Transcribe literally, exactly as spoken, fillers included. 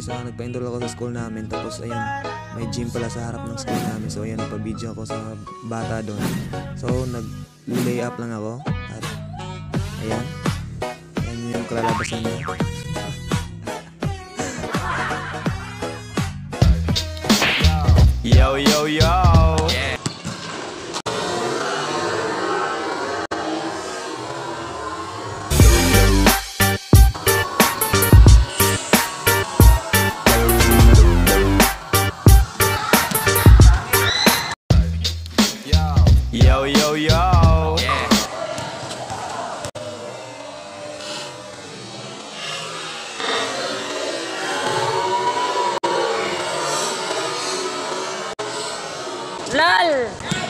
So nagpa-enroll ako sa school namin. Tapos ayan, may gym pala sa harap ng school namin. So ayan, nagpa-video ako sa bata doon. So nag-lay up lang ako. At ayan, ayan yung kalalabasan niya. Yo, yo, yo. Yeah. Yo, yo, yo. Yeah. LOL!